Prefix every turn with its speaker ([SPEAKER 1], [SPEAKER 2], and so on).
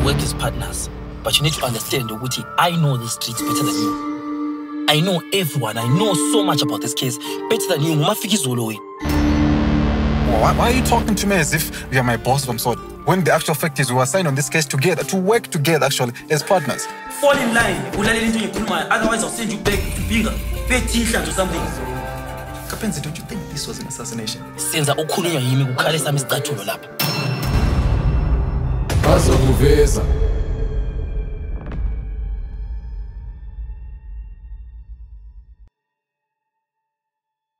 [SPEAKER 1] work as partners, but you need to understand Uguti, I know the streets better than you. I know everyone. I know so much about this case better than you.
[SPEAKER 2] Why are you talking to me as if you're my boss of some sort? When the actual fact is we were signed on this case together, to work together actually as partners.
[SPEAKER 1] Fall in line. Otherwise I'll send you back to Binga. Pay attention to something.
[SPEAKER 2] Kapenzi, don't you think this was an assassination?
[SPEAKER 1] Senza ukhulunywa yimi kukhalesa misicathulo lapha.
[SPEAKER 3] Bazokuveza